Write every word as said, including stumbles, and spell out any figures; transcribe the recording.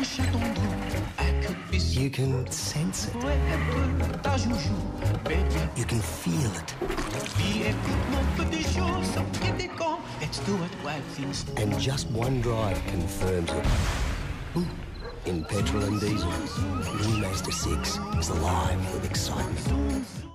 You can sense it. You can feel it. And just one drive confirms it. In petrol and diesel, new Mazda six is alive with excitement.